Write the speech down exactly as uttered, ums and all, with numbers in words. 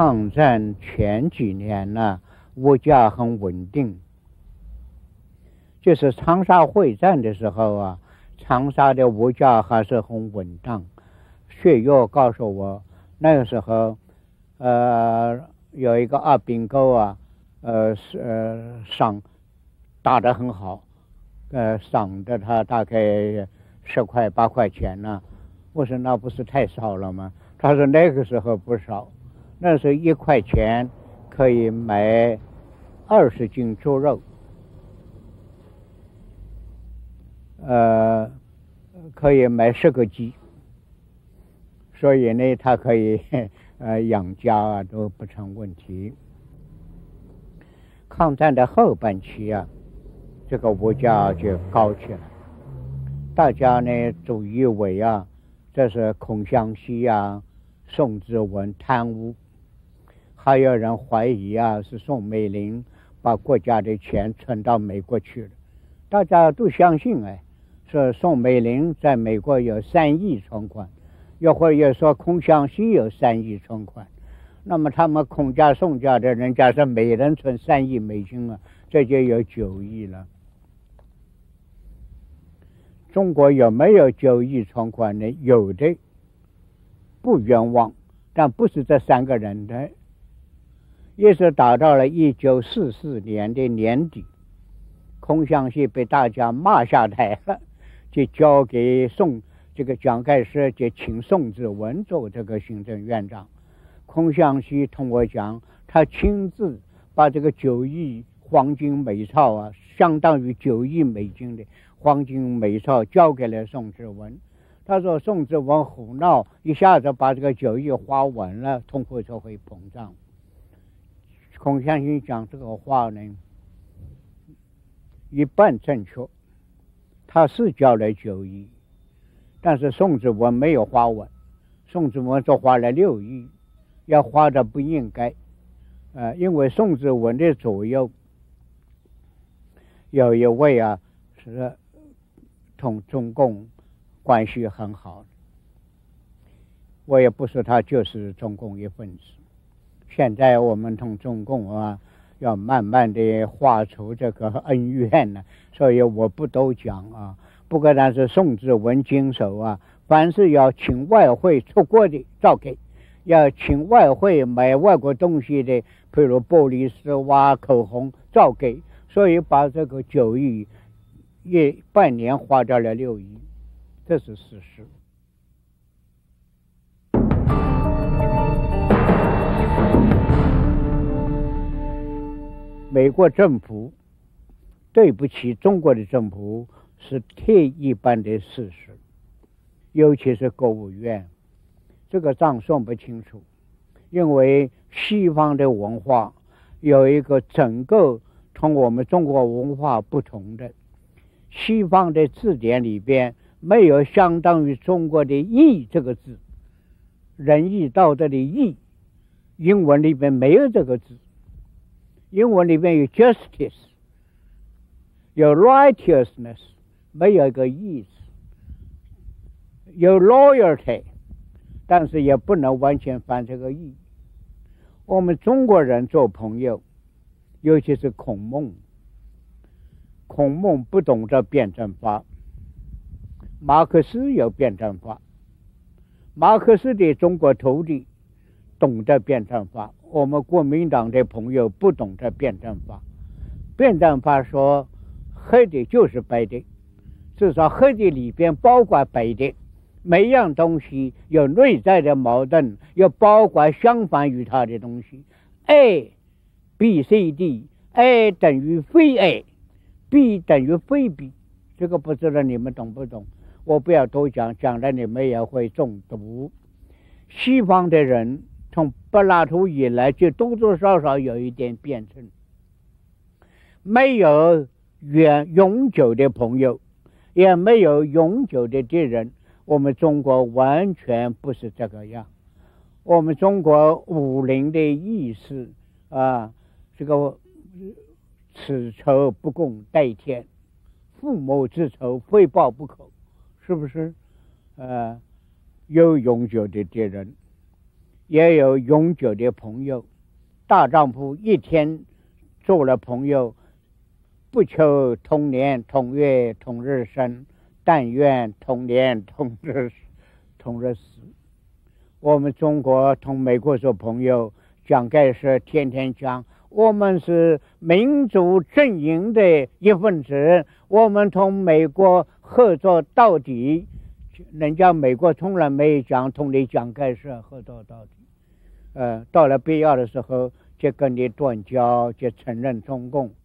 抗战前几年呢，物价很稳定。就是长沙会战的时候啊，长沙的物价还是很稳当。血友告诉我，那个时候，呃，有一个二饼沟啊，呃，是呃赏打得很好，呃，赏的他大概十块八块钱呢。我说那不是太少了吗？他说那个时候不少，那时候一块钱可以买二十斤猪肉，呃，可以买十个鸡，所以呢，他可以呃养家啊都不成问题。抗战的后半期啊，这个物价就高起来，大家呢都以为啊，这是孔祥熙啊、宋之文贪污，还有人怀疑啊是宋美龄把国家的钱存到美国去了，大家都相信哎，说宋美龄在美国有三亿存款，又或者说孔祥熙有三亿存款，那么他们孔家宋家的人家是每人存三亿美金啊，这就有九亿了。中国有没有九亿存款呢？有的，不冤枉，但不是这三个人的。一直打到了一九四四年的年底，孔祥熙被大家骂下台了，就交给宋这个蒋介石，就请宋之文做这个行政院长。孔祥熙同我讲，他亲自把这个九亿黄金美钞啊，相当于九亿美金的黄金美钞交给了宋之文。他说宋之文胡闹，一下子把这个九亿花完了，通货就会膨胀。孔祥熙讲这个话呢，一半正确，他是交了九亿，但是宋之文没有花完，宋之文只花了六亿，要花的不应该，呃，因为宋之文的左右有一位啊是同中共关系很好，我也不说他就是中共一份子。现在我们同中共啊，要慢慢的化除这个恩怨呢，所以我不都讲啊。不过但是宋之文经手啊，凡是要请外汇出国的照给，要请外汇买外国东西的，譬如玻璃丝袜、口红照给，所以把这个九亿一半年花掉了六亿，这是事实。美国政府对不起中国的政府是铁一般的事实，尤其是国务院，这个账算不清楚，因为西方的文化有一个整个同我们中国文化不同的，西方的字典里边没有相当于中国的义这个字，仁义道德的义，英文里边没有这个字。英文里面有 justice， 有 righteousness， 没有一个义字，有 loyalty， 但是也不能完全翻这个义。我们中国人做朋友，尤其是孔孟，孔孟不懂得辩证法，马克思有辩证法，马克思的中国徒弟懂得辩证法，我们国民党的朋友不懂得辩证法。辩证法说黑的就是白的，至少黑的里边包括白的，每样东西有内在的矛盾，又包括相反于它的东西。 A B C D， A 等于非 A， B 等于非 B， 这个不知道你们懂不懂，我不要多讲，讲了你们也会中毒。西方的人从柏拉图以来就多多少少有一点辩证，没有远永久的朋友，也没有永久的敌人。我们中国完全不是这个样。我们中国武林的意识啊，这个此仇不共戴天，父母之仇非报不可，是不是？呃，有永久的敌人， 也有永久的朋友。大丈夫一天做了朋友，不求同年同月同日生，但愿同年同日同日死。我们中国同美国做朋友，蒋介石天天讲我们是民主阵营的一份子，我们同美国合作到底。人家美国从来没有讲同你蒋介石合作到底，呃，到了必要的时候就跟你断交，就承认中共。